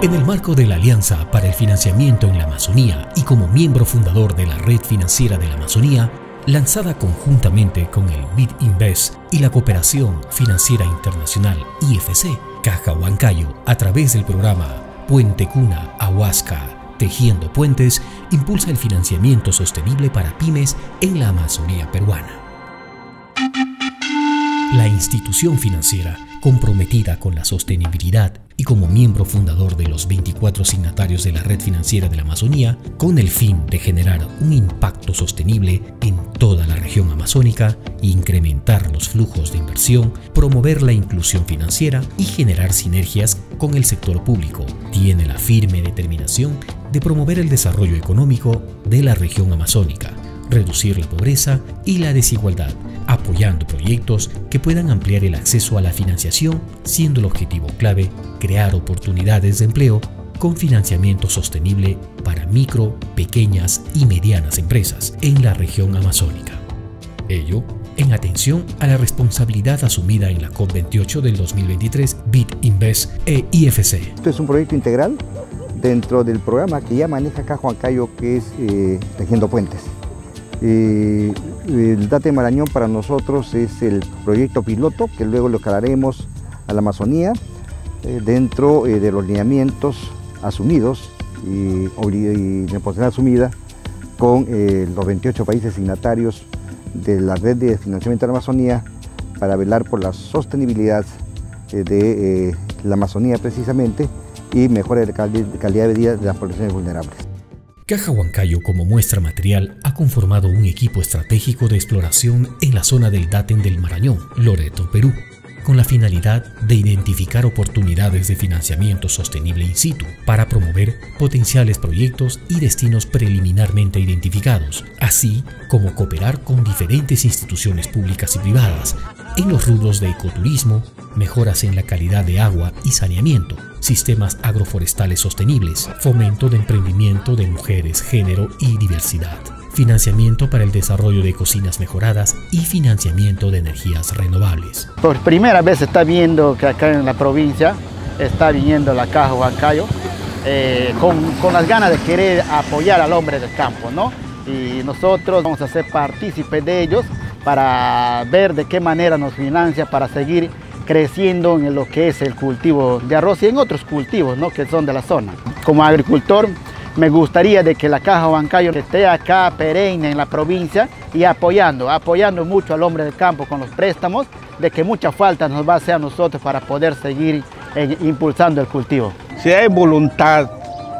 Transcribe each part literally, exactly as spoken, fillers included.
En el marco de la Alianza para el Financiamiento en la Amazonía y como miembro fundador de la Red Financiera de la Amazonía, lanzada conjuntamente con el BitInvest y la Cooperación Financiera Internacional I F C, Caja Huancayo, a través del programa Puente Cuna Ahuasca Tejiendo Puentes, impulsa el financiamiento sostenible para pymes en la Amazonía peruana. La institución financiera, comprometida con la sostenibilidad y como miembro fundador de los veinticuatro signatarios de la Red Financiera de la Amazonía, con el fin de generar un impacto sostenible en toda la región amazónica, incrementar los flujos de inversión, promover la inclusión financiera y generar sinergias con el sector público, tiene la firme determinación de promover el desarrollo económico de la región amazónica, reducir la pobreza y la desigualdad, apoyando proyectos que puedan ampliar el acceso a la financiación, siendo el objetivo clave crear oportunidades de empleo con financiamiento sostenible para micro, pequeñas y medianas empresas en la región amazónica. Ello en atención a la responsabilidad asumida en la COP veintiocho del dos mil veintitrés, BitInvest e I F C. Esto es un proyecto integral dentro del programa que ya maneja Caja Huancayo, que es eh, Tejiendo Puentes. Eh, el Daten Marañón para nosotros es el proyecto piloto que luego lo escalaremos a la Amazonía eh, dentro eh, de los lineamientos asumidos y, y responsabilidad asumida con eh, los veintiocho países signatarios de la Red de Financiamiento de la Amazonía para velar por la sostenibilidad eh, de eh, la Amazonía precisamente y mejora de cali calidad de vida de las poblaciones vulnerables. Caja Huancayo, como muestra material, ha conformado un equipo estratégico de exploración en la zona del Daten del Marañón, Loreto, Perú, con la finalidad de identificar oportunidades de financiamiento sostenible in situ para promover potenciales proyectos y destinos preliminarmente identificados, así como cooperar con diferentes instituciones públicas y privadas en los rubros de ecoturismo, mejoras en la calidad de agua y saneamiento, sistemas agroforestales sostenibles, fomento de emprendimiento de mujeres, género y diversidad, financiamiento para el desarrollo de cocinas mejoradas y financiamiento de energías renovables. Por primera vez se está viendo que acá en la provincia está viniendo la Caja Huancayo eh, con, con las ganas de querer apoyar al hombre del campo, ¿no? Y nosotros vamos a ser partícipes de ellos para ver de qué manera nos financia para seguir creciendo en lo que es el cultivo de arroz y en otros cultivos, ¿no?, que son de la zona. Como agricultor me gustaría de que la Caja Huancayo esté acá perenne en la provincia y apoyando, apoyando mucho al hombre del campo con los préstamos, de que mucha falta nos va a hacer a nosotros para poder seguir eh, impulsando el cultivo. Si hay voluntad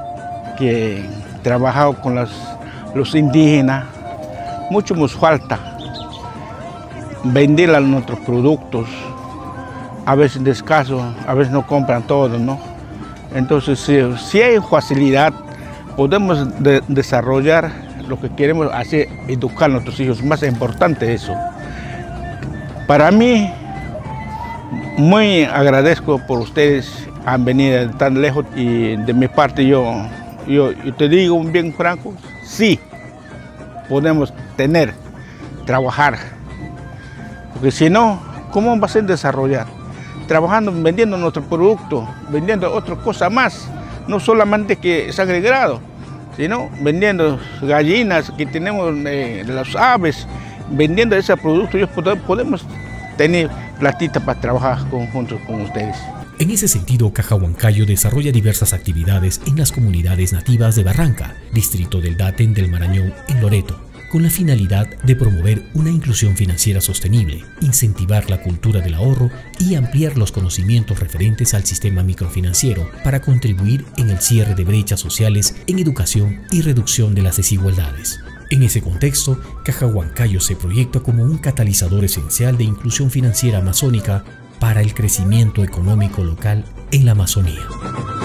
que trabajado con los, los indígenas, mucho nos falta vender a nuestros productos. A veces de escaso, a veces no compran todo, ¿no? Entonces, si, si hay facilidad, podemos de, desarrollar lo que queremos hacer, educar a nuestros hijos. Más importante eso. Para mí, muy agradezco por ustedes, han venido tan lejos y de mi parte yo, yo, yo te digo bien franco, sí, podemos tener, trabajar, porque si no, ¿cómo va a ser desarrollar? Trabajando, vendiendo nuestro producto, vendiendo otra cosa más, no solamente que sangre grado, sino vendiendo gallinas que tenemos, eh, las aves, vendiendo ese producto, ellos podemos tener platita para trabajar juntos con ustedes. En ese sentido, Caja Huancayo desarrolla diversas actividades en las comunidades nativas de Barranca, distrito del Daten del Marañón en Loreto, con la finalidad de promover una inclusión financiera sostenible, incentivar la cultura del ahorro y ampliar los conocimientos referentes al sistema microfinanciero para contribuir en el cierre de brechas sociales en educación y reducción de las desigualdades. En ese contexto, Caja Huancayo se proyecta como un catalizador esencial de inclusión financiera amazónica para el crecimiento económico local en la Amazonía.